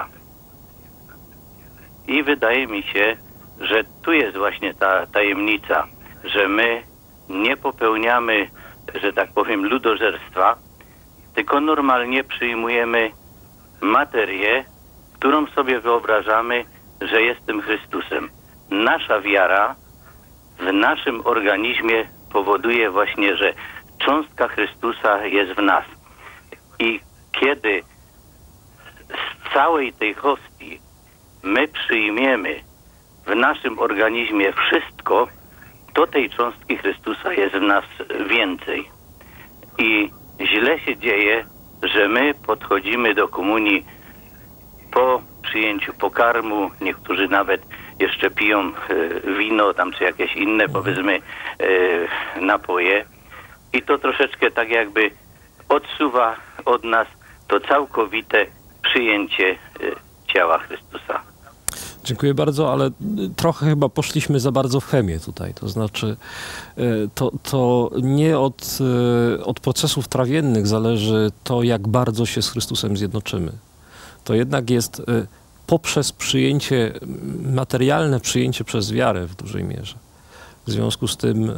I wydaje mi się, że tu jest właśnie ta tajemnica, że my nie popełniamy, że tak powiem, ludożerstwa, tylko normalnie przyjmujemy materię, którą sobie wyobrażamy, że jest tym Chrystusem. Nasza wiara w naszym organizmie powoduje właśnie, że cząstka Chrystusa jest w nas. I kiedy z całej tej hostii my przyjmiemy w naszym organizmie wszystko, to tej cząstki Chrystusa jest w nas więcej. I źle się dzieje, że my podchodzimy do komunii po przyjęciu pokarmu, niektórzy nawet jeszcze piją wino tam czy jakieś inne, powiedzmy, napoje. I to troszeczkę tak jakby odsuwa od nas to całkowite przyjęcie ciała Chrystusa. Dziękuję bardzo, ale trochę chyba poszliśmy za bardzo w chemię tutaj. To znaczy, to, to nie od, od procesów trawiennych zależy to, jak bardzo się z Chrystusem zjednoczymy. To jednak jest poprzez przyjęcie, materialne przyjęcie przez wiarę w dużej mierze. W związku z tym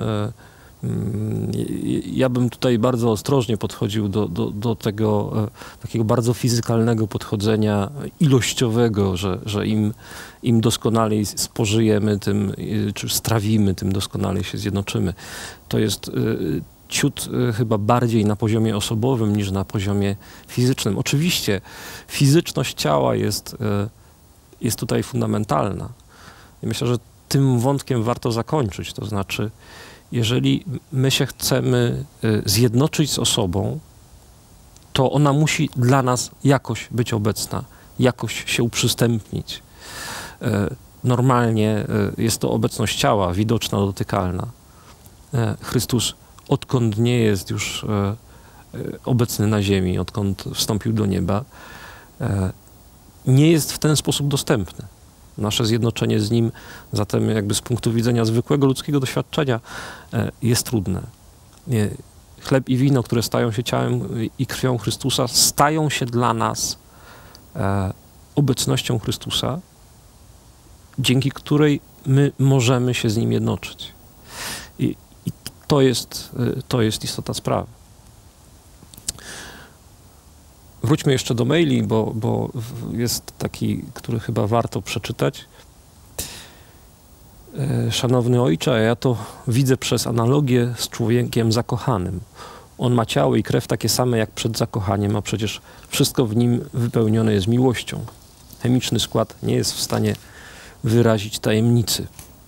ja bym tutaj bardzo ostrożnie podchodził do, do, do tego takiego bardzo fizykalnego podchodzenia ilościowego, że, że im, im doskonalej spożyjemy, tym, czy strawimy, tym doskonalej się zjednoczymy. To jest ciut y, chyba bardziej na poziomie osobowym niż na poziomie fizycznym. Oczywiście fizyczność ciała jest, y, jest tutaj fundamentalna. I myślę, że tym wątkiem warto zakończyć. To znaczy, jeżeli my się chcemy y, zjednoczyć z osobą, to ona musi dla nas jakoś być obecna, jakoś się uprzystępnić. Y, normalnie y, jest to obecność ciała, widoczna, dotykalna. Y, Chrystus, odkąd nie jest już y, y, obecny na ziemi, odkąd wstąpił do nieba, y, nie jest w ten sposób dostępny. Nasze zjednoczenie z Nim zatem jakby z punktu widzenia zwykłego ludzkiego doświadczenia y, jest trudne. Y, Chleb i wino, które stają się ciałem i krwią Chrystusa, stają się dla nas y, obecnością Chrystusa, dzięki której my możemy się z Nim jednoczyć. I, i to jest, to jest istota sprawy. Wróćmy jeszcze do maili, bo, bo jest taki, który chyba warto przeczytać. Szanowny ojcze, ja to widzę przez analogię z człowiekiem zakochanym. On ma ciało i krew takie same jak przed zakochaniem, a przecież wszystko w nim wypełnione jest miłością. Chemiczny skład nie jest w stanie wyrazić tajemnicy.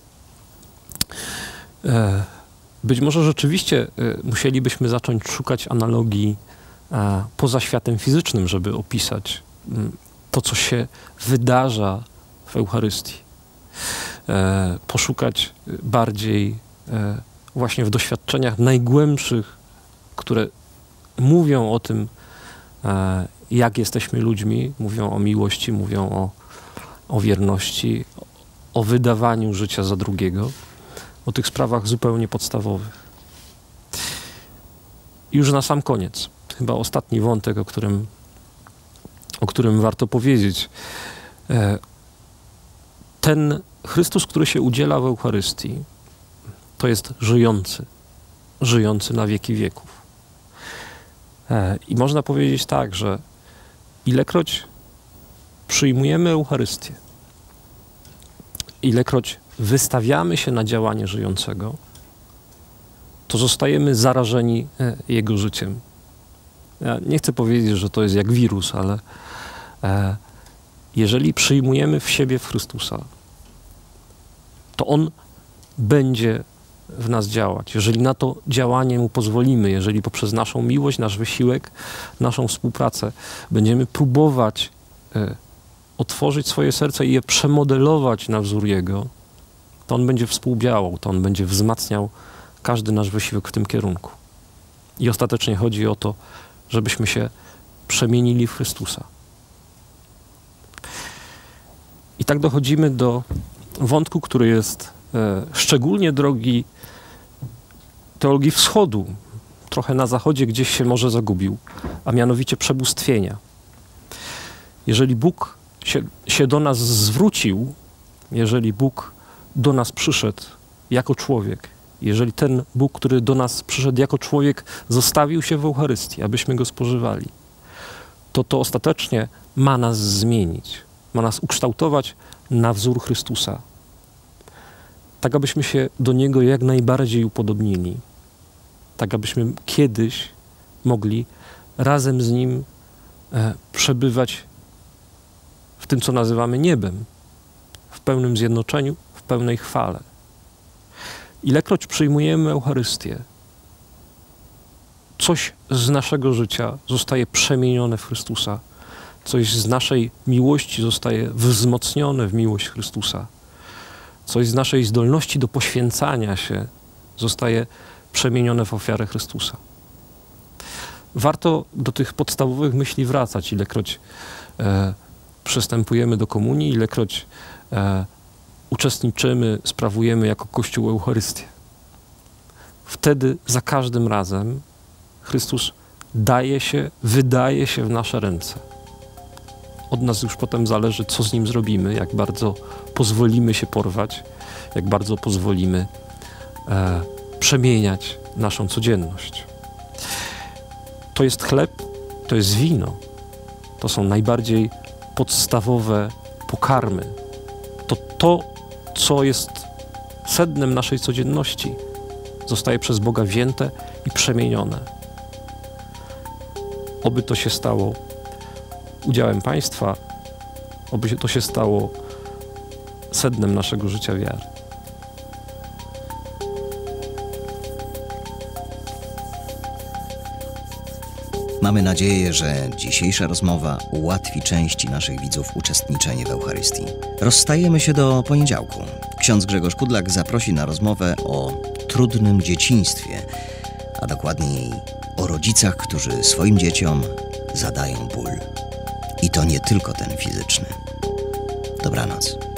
Być może rzeczywiście musielibyśmy zacząć szukać analogii poza światem fizycznym, żeby opisać to, co się wydarza w Eucharystii. Poszukać bardziej właśnie w doświadczeniach najgłębszych, które mówią o tym, jak jesteśmy ludźmi, mówią o miłości, mówią o, o wierności, o wydawaniu życia za drugiego, o tych sprawach zupełnie podstawowych. I już na sam koniec, chyba ostatni wątek, o którym, o którym warto powiedzieć. Ten Chrystus, który się udziela w Eucharystii, to jest żyjący, żyjący na wieki wieków. I można powiedzieć tak, że ilekroć przyjmujemy Eucharystię, ilekroć wystawiamy się na działanie żyjącego, to zostajemy zarażeni Jego życiem. Ja nie chcę powiedzieć, że to jest jak wirus, ale e, jeżeli przyjmujemy w siebie w Chrystusa, to On będzie w nas działać. Jeżeli na to działanie Mu pozwolimy, jeżeli poprzez naszą miłość, nasz wysiłek, naszą współpracę będziemy próbować e, otworzyć swoje serce i je przemodelować na wzór Jego, to On będzie współdziałał, to On będzie wzmacniał każdy nasz wysiłek w tym kierunku. I ostatecznie chodzi o to, żebyśmy się przemienili w Chrystusa. I tak dochodzimy do wątku, który jest e, szczególnie drogi teologii wschodu, trochę na zachodzie gdzieś się może zagubił, a mianowicie przebóstwienia. Jeżeli Bóg się, się do nas zwrócił, jeżeli Bóg do nas przyszedł jako człowiek, jeżeli ten Bóg, który do nas przyszedł jako człowiek, zostawił się w Eucharystii, abyśmy Go spożywali, to to ostatecznie ma nas zmienić, ma nas ukształtować na wzór Chrystusa, tak abyśmy się do Niego jak najbardziej upodobnili, tak abyśmy kiedyś mogli razem z Nim e, przebywać w tym, co nazywamy niebem, w pełnym zjednoczeniu, w pełnej chwale. Ilekroć przyjmujemy Eucharystię, coś z naszego życia zostaje przemienione w Chrystusa, coś z naszej miłości zostaje wzmocnione w miłość Chrystusa, coś z naszej zdolności do poświęcania się zostaje przemienione w ofiarę Chrystusa. Warto do tych podstawowych myśli wracać, ilekroć e, przystępujemy do komunii, ilekroć e, uczestniczymy, sprawujemy jako Kościół Eucharystię. Wtedy za każdym razem Chrystus daje się, wydaje się w nasze ręce. Od nas już potem zależy, co z Nim zrobimy, jak bardzo pozwolimy się porwać, jak bardzo pozwolimy e, przemieniać naszą codzienność. To jest chleb, to jest wino. To są najbardziej podstawowe pokarmy. To to, co jest sednem naszej codzienności, zostaje przez Boga wzięte i przemienione. Oby to się stało udziałem Państwa, oby się to się stało sednem naszego życia wiary. Mamy nadzieję, że dzisiejsza rozmowa ułatwi części naszych widzów uczestniczenie w Eucharystii. Rozstajemy się do poniedziałku. Ksiądz Grzegorz Kudlak zaprosi na rozmowę o trudnym dzieciństwie, a dokładniej o rodzicach, którzy swoim dzieciom zadają ból. I to nie tylko ten fizyczny. Dobranoc.